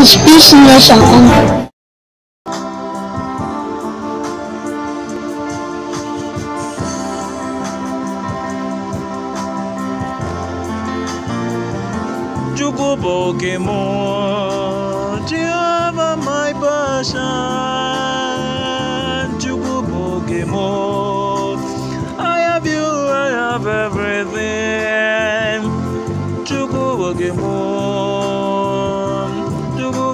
is business and hunger. Chukwu Pokemon, Jehovah my passion. Chukwu Pokemon, I have you, I have everything. Chukwu Pokemon, Chukwu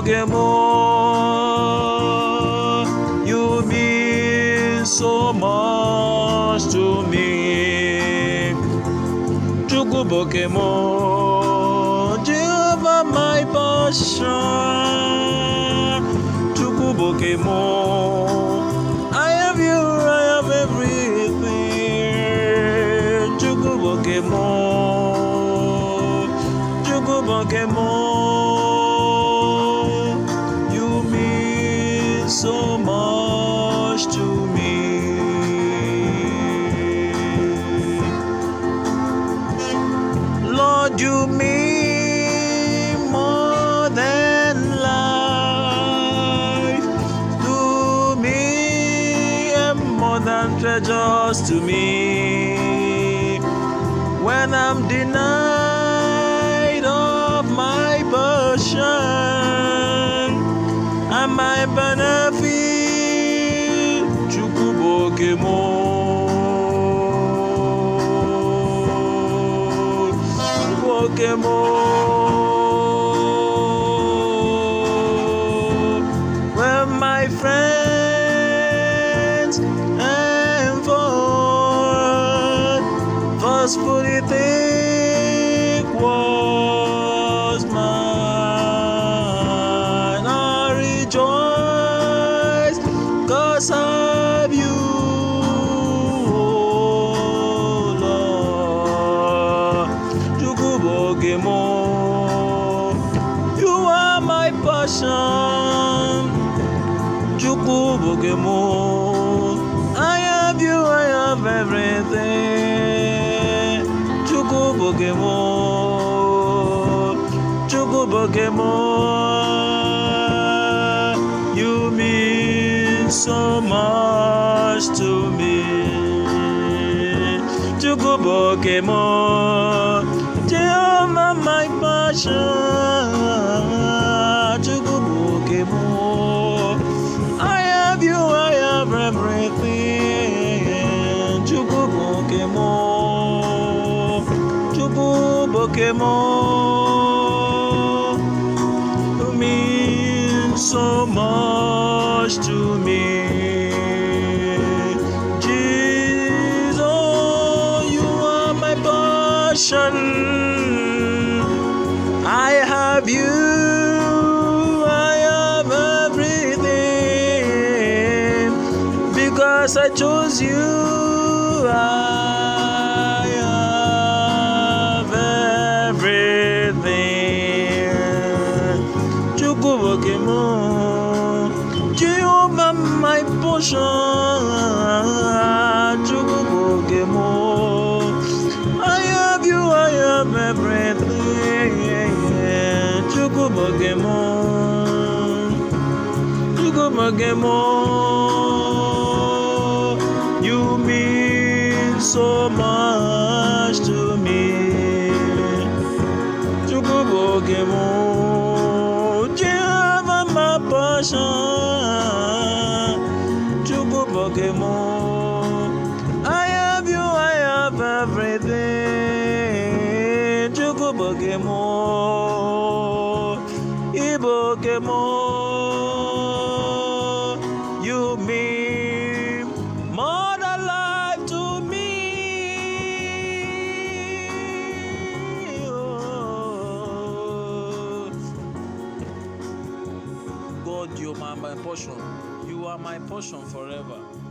Pokemon, you mean so much to me. Chukwu Pokemon, Jehovah my passion. Chukwu Pokemon, I have you, I have everything. Chukwu Pokemon, Chukwu Pokemon, you mean so much to me. Lord, you mean more than life to me, and more than treasures to me. When I'm denied of my portion and my benefit, Chukwu Pokemon, Pokemon. When my friends and foes forcefully think was mine, I rejoice 'cause of you, oh Lord. Chukwu Pokemon, you are my passion. Chukwu Pokemon, I have you, I have everything. Chukwu Pokemon, Chukwu Pokemon, you mean so much to me. Chukwu Pokemon, Jehovah my passion. Chukwu Pokemon, I have you, I have everything. Chukwu Pokemon, Chukwu Pokemon, you mean so much to me. Jesus, you are my passion. I have you, I have everything. Because I chose you, I have everything. Chukwu Pokemon, Jehovah my portion. Chukwu Pokemon, I have you, I have everything. Chukwu Pokemon, Chukwu Pokemon, you mean so much to me. Chukwu Pokemon, Jehovah my passion. Chukwu Pokemon, I have you, I have everything. Chukwu Pokemon, Pokemon, you mean more than life to me. Oh. God, you are my portion. You are my portion forever.